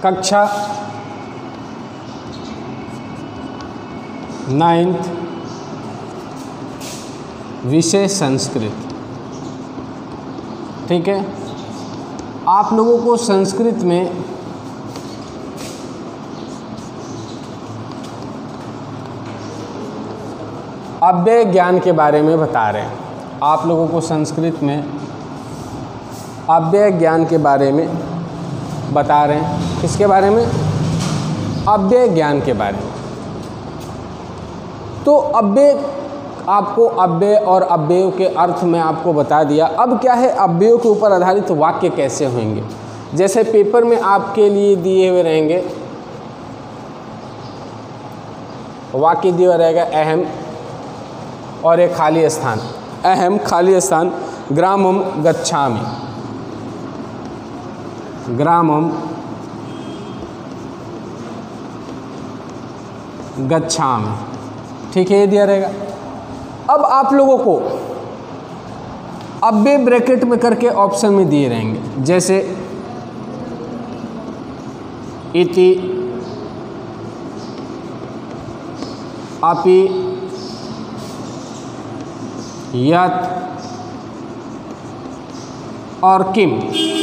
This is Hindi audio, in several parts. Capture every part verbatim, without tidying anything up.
कक्षा नाइन्थ, विषय संस्कृत। ठीक है, आप लोगों को संस्कृत में अव्यय ज्ञान के बारे में बता रहे हैं। आप लोगों को संस्कृत में अव्यय ज्ञान के बारे में बता रहे हैं। किसके बारे में? अव्यय ज्ञान के बारे में। तो अव्यय, आपको अव्यय और अव्ययों के अर्थ में आपको बता दिया। अब क्या है, अव्ययों के ऊपर आधारित वाक्य कैसे होंगे। जैसे पेपर में आपके लिए दिए हुए रहेंगे, वाक्य दिया रहेगा अहम और एक खाली स्थान, अहम खाली स्थान, ग्रामम गच्छामि, ग्रामम गच्छामि। ठीक है, ये दिया रहेगा। अब आप लोगों को अव्यय ब्रैकेट में करके ऑप्शन में दिए रहेंगे, जैसे इति, अपि, यत् और किम।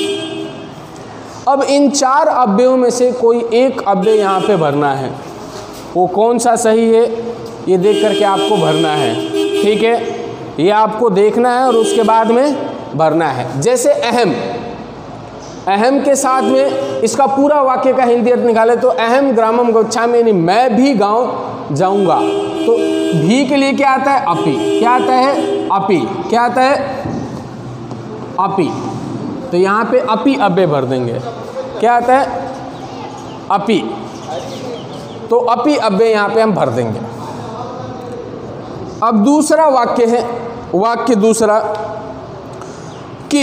अब इन चार अव्ययों में से कोई एक अव्यय यहाँ पे भरना है। वो कौन सा सही है ये देख करके आपको भरना है। ठीक है, ये आपको देखना है और उसके बाद में भरना है। जैसे अहम, अहम के साथ में इसका पूरा वाक्य का हिंदी अर्थ निकाले तो अहम ग्रामम गच्छामि, यानी मैं भी गांव जाऊंगा। तो भी के लिए क्या आता है? अपि। क्या आता है? अपि। क्या आता है? अपि। तो यहाँ पे अपि अव्यय भर देंगे। क्या आता है? अपि। तो अपि अव्यय यहाँ पे हम भर देंगे। अब दूसरा वाक्य है, वाक्य दूसरा कि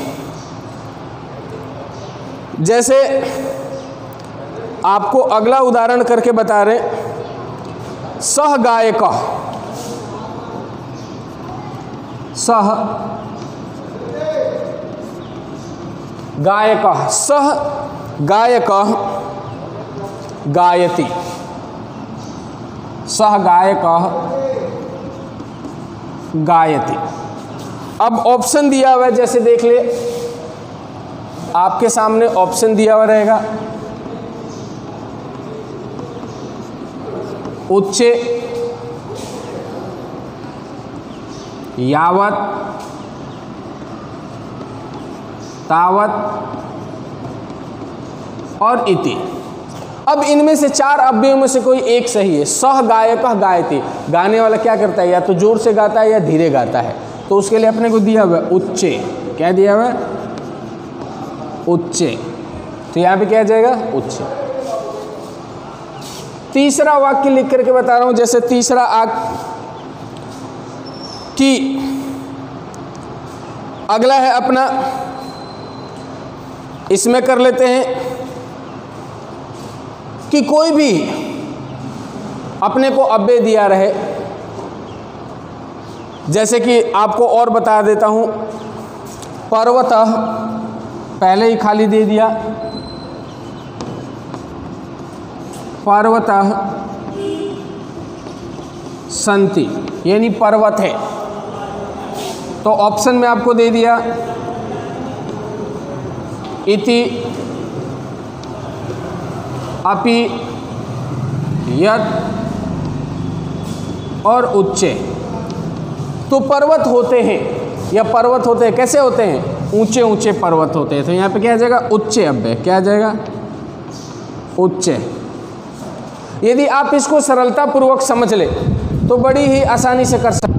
जैसे आपको अगला उदाहरण करके बता रहे, सह गायकः, सह गायकः, सह गायकः गायति, सह गायकः गायति। अब ऑप्शन दिया हुआ है, जैसे देख ले, आपके सामने ऑप्शन दिया हुआ रहेगा। उच्चे, यावत, तावत और इति। अब इनमें से चार अव्ययों में से कोई एक सही है। सह गायकः गायति, गाने वाला क्या करता है? या तो जोर से गाता है या धीरे गाता है। तो उसके लिए अपने को दिया हुआ है उच्चे। क्या दिया हुआ है? उच्चे। तो यहाँ पे क्या आ जाएगा? उच्चे। तीसरा वाक्य लिख करके बता रहा हूं, जैसे तीसरा आग कि अगला है अपना, इसमें कर लेते हैं कि कोई भी अपने को अव्यय दिया रहे। जैसे कि आपको और बता देता हूं, पर्वतः, पहले ही खाली दे दिया, पर्वतः सन्ति, यानी पर्वत है। तो ऑप्शन में आपको दे दिया इति, अपि, यत् और उच्चे। तो पर्वत होते हैं, या पर्वत होते हैं, कैसे होते हैं? ऊंचे ऊंचे पर्वत होते हैं। तो यहाँ पे क्या आ जाएगा? उच्चे अव्यय। क्या आ जाएगा? उच्चे। यदि आप इसको सरलता पूर्वक समझ ले तो बड़ी ही आसानी से कर सकते।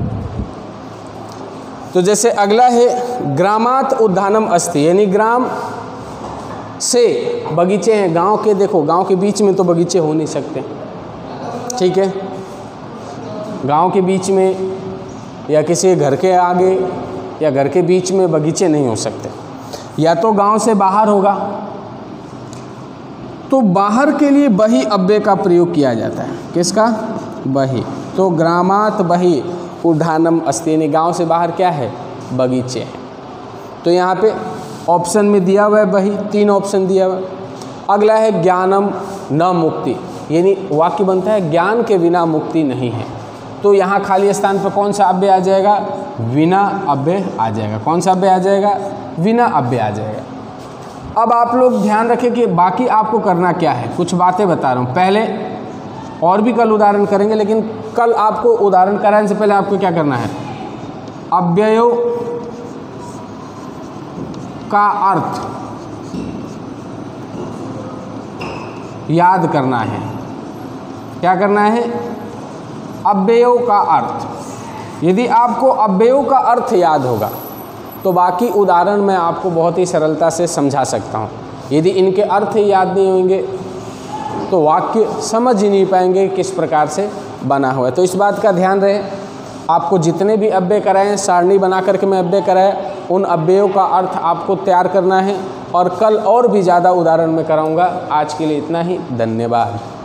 तो जैसे अगला है ग्रामात उद्यानम अस्ति, यानी ग्राम से बगीचे हैं। गांव के, देखो गांव के बीच में तो बगीचे हो नहीं सकते। ठीक है, गांव के बीच में या किसी घर के आगे या घर के बीच में बगीचे नहीं हो सकते। या तो गांव से बाहर होगा। तो बाहर के लिए बहि अव्यय का प्रयोग किया जाता है। किसका? बहि। तो ग्रामात बहि उद्यानम अस्ति, यानी गांव से बाहर क्या है? बगीचे हैं। तो यहाँ पे ऑप्शन में दिया हुआ है बहि, तीन ऑप्शन दिया हुआ है। अगला है ज्ञानम न मुक्ति, यानी वाक्य बनता है ज्ञान के बिना मुक्ति नहीं है। तो यहाँ खाली स्थान पर कौन सा अव्यय आ जाएगा? विना अव्यय आ जाएगा। कौन सा अव्यय आ जाएगा? विना अव्यय आ जाएगा। अब आप लोग ध्यान रखें कि बाकी आपको करना क्या है, कुछ बातें बता रहा हूँ। पहले और भी कल उदाहरण करेंगे, लेकिन कल आपको उदाहरण कराने से पहले आपको क्या करना है? अव्ययों का अर्थ याद करना है। क्या करना है? अव्ययों का अर्थ। यदि आपको अव्ययों का अर्थ याद होगा तो बाकी उदाहरण मैं आपको बहुत ही सरलता से समझा सकता हूँ। यदि इनके अर्थ ही याद नहीं होंगे तो वाक्य समझ ही नहीं पाएंगे किस प्रकार से बना हुआ है। तो इस बात का ध्यान रहे, आपको जितने भी अव्यय कराएं, सारणी बना करके मैं अव्यय कराए, उन अव्ययों का अर्थ आपको तैयार करना है। और कल और भी ज़्यादा उदाहरण मैं कराऊंगा। आज के लिए इतना ही, धन्यवाद।